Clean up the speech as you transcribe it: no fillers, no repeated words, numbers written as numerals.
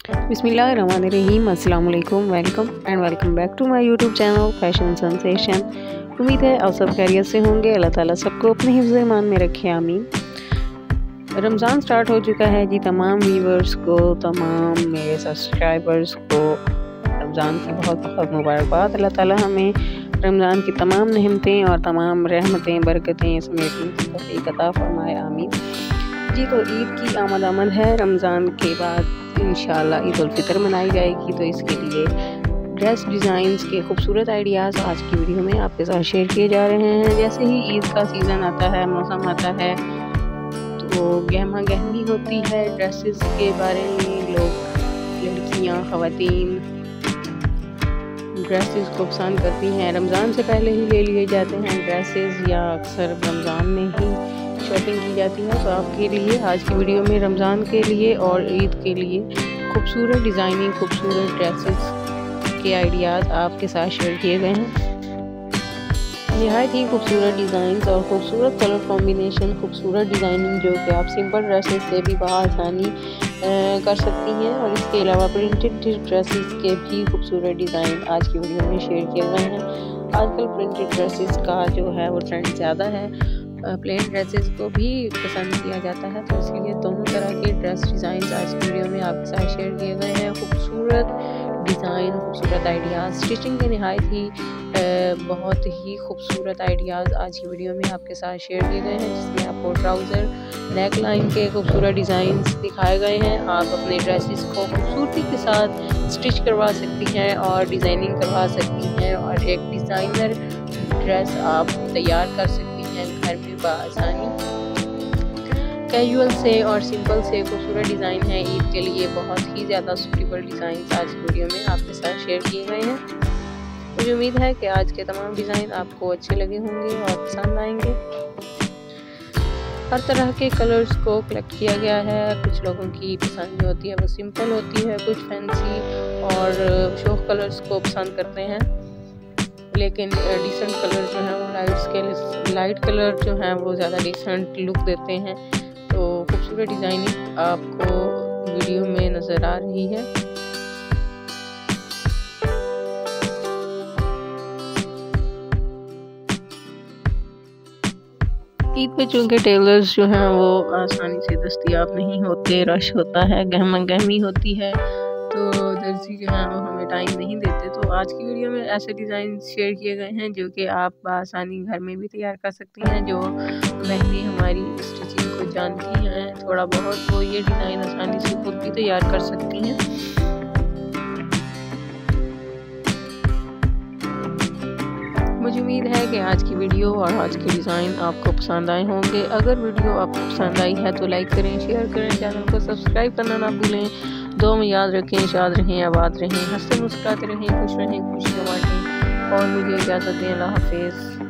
बिस्मिल्लाहिर्रहमानिर्रहीम। अस्सलाम वालेकुम, welcome back to my YouTube channel fashion sensation. उम्मीद है आप सब खैरियत से होंगे। अल्लाह ताला सबको अपने हिफ्ज़ ईमान में रखे, आमीन। रमज़ान स्टार्ट हो चुका है जी। तमाम व्यूवर्स को, तमाम मेरे सब्सक्राइबर्स को रमज़ान की बहुत बहुत मुबारकबाद। अल्लाह ताला हमें रमज़ान की तमाम नेमतें और तमाम रहमतें बरकतें समेटने की तौफीक अता फरमाए, आमीन जी। तो ईद की आमद है। रमज़ान के बाद इंशाल्लाह ईद उल फितर मनाई जाएगी। तो इसके लिए ड्रेस डिज़ाइंस के खूबसूरत आइडियाज़ आज की वीडियो में आपके साथ शेयर किए जा रहे हैं। जैसे ही ईद का सीज़न आता है, मौसम आता है, तो गहमा गहमी होती है। ड्रेसेस के बारे में लोग, लड़कियां, ख़वातीन ड्रेसेस को पसंद करती हैं। रमज़ान से पहले ही ले लिए जाते हैं ड्रेसेस, या अक्सर रमज़ान में ही शॉपिंग की जाती है। तो आपके लिए आज की वीडियो में रमज़ान के लिए और ईद के लिए खूबसूरत डिज़ाइनिंग, खूबसूरत ड्रेसेस के आइडियाज़ आपके साथ शेयर किए गए हैं। नहायत ही खूबसूरत डिज़ाइंस और खूबसूरत कलर कॉम्बिनेशन, खूबसूरत डिज़ाइनिंग जो कि आप सिंपल ड्रेसेस से भी आसानी कर सकती हैं। और इसके अलावा प्रिंटेड ड्रेसेस के भी खूबसूरत डिज़ाइन आज की वीडियो में शेयर किए गए हैं। आजकल प्रिंटेड ड्रेसेस का जो है वो ट्रेंड ज़्यादा है। प्लेन ड्रेसेस को भी पसंद किया जाता है, तो इसलिए दोनों तरह के ड्रेस डिज़ाइन आज की वीडियो में आपके साथ शेयर किए गए हैं। खूबसूरत डिज़ाइन, खूबसूरत आइडियाज़, स्टिचिंग के नहायत ही बहुत ही खूबसूरत आइडियाज़ आज की वीडियो में आपके साथ शेयर किए गए हैं, जिसमें आपको ट्राउज़र नेक लाइन के खूबसूरत डिज़ाइंस दिखाए गए हैं। आप अपने ड्रेसेस को खूबसूरती के साथ स्टिच करवा सकती हैं और डिज़ाइनिंग करवा सकती हैं, और एक डिज़ाइनर ड्रेस आप तैयार कर सकती हैं घर में बआसानी। कैजुअल से और सिंपल से खूबसूरत डिज़ाइन है। ईद के लिए बहुत ही ज़्यादा सूटेबल डिज़ाइन आज की वीडियो में आपके साथ शेयर किए गए हैं। मुझे उम्मीद है कि आज के तमाम डिज़ाइन आपको अच्छे लगे होंगे और पसंद आएंगे। हर तरह के कलर्स को कलेक्ट किया गया है। कुछ लोगों की पसंद जो होती है वो सिंपल होती है, कुछ फैंसी और शौक कलर्स को पसंद करते हैं, लेकिन डिसेंट कलर जो है वो लाइट कलर जो हैं वो ज़्यादा डिसेंट लुक देते हैं। तो खूबसूरत डिज़ाइनिंग आपको वीडियो में नज़र आ रही है। ईद पे चूँकि टेलर्स जो हैं वो आसानी से दस्तयाब नहीं होते, रश होता है, गहमा गहमी होती है, तो दर्जी जो है वो हमें टाइम नहीं देते। तो आज की वीडियो में ऐसे डिज़ाइन शेयर किए गए हैं जो कि आप आसानी घर में भी तैयार कर सकती हैं। जो बहनें हमारी स्टिचिंग को जानती हैं थोड़ा बहुत, तो ये डिज़ाइन आसानी से खुद भी तैयार कर सकती हैं। मुझे उम्मीद है कि आज की वीडियो और आज के डिज़ाइन आपको पसंद आए होंगे। अगर वीडियो आपको पसंद आई है तो लाइक करें, शेयर करें, चैनल को सब्सक्राइब करना ना भूलें। दुआ में याद रखें, शाद रहें, आबाद रहें, हंसते मुस्कुराते रहें, खुश रहें, खुशियाँ बांटें, और मुझे इजाज़त दें। अल्लाह हाफिज़।